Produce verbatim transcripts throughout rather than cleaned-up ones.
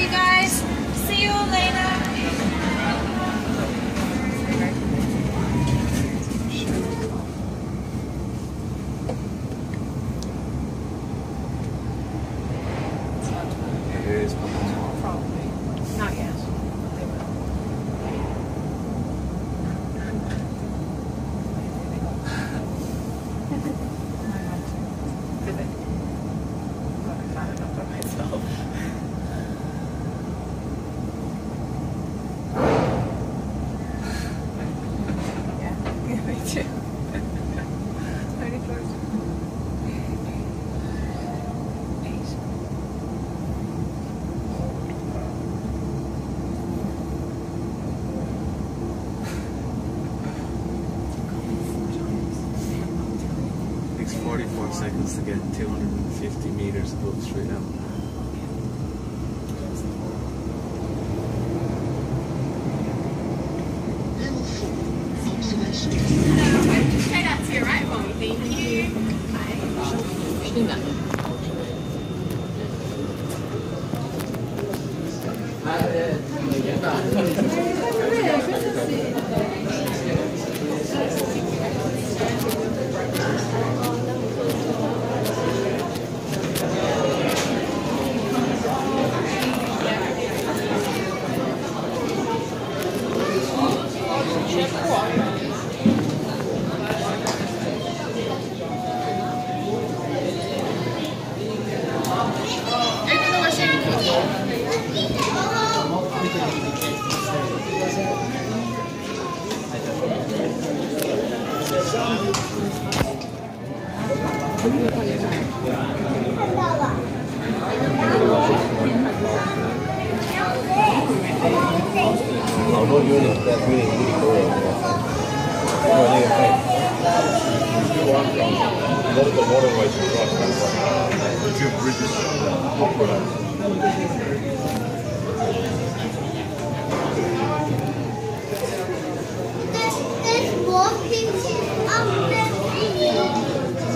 you guys. See you later. It is coming tomorrow. Probably. Not yet. They will. Did they? I'm not enough of myself. Yeah, me too. thirty-first. Takes forty-four seconds to get two hundred fifty meters above street level. Okay, that's your right one. Thank you. Although you're really, that's really, really cool. What do you think? What are the waterways across? The two bridges. There's more pictures of the video.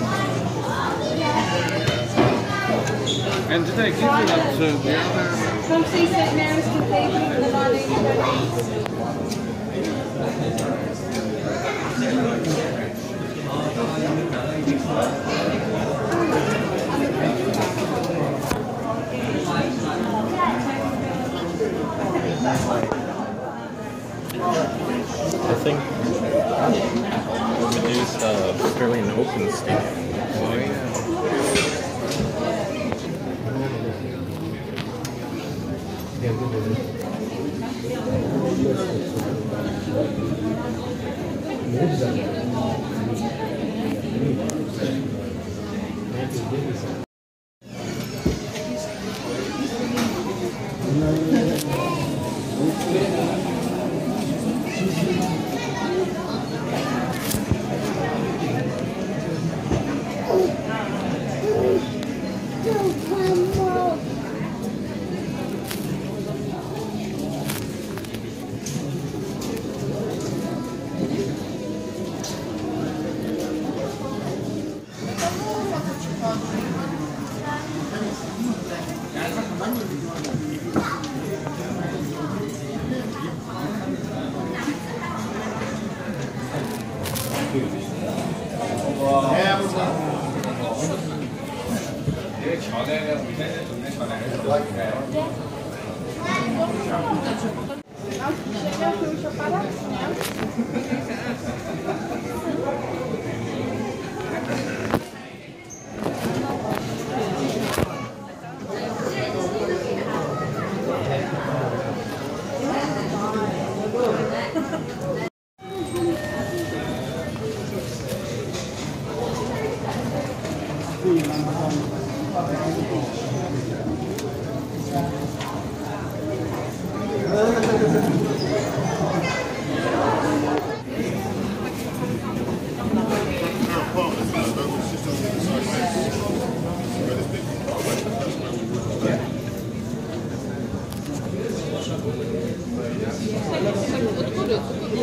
And did they give you that to the other? Come see Saint Mary's Cathedral in the nineteen I think Medusa uh, Sterling Open Stadium. Oh yeah.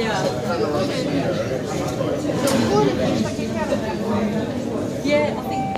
Yeah, I think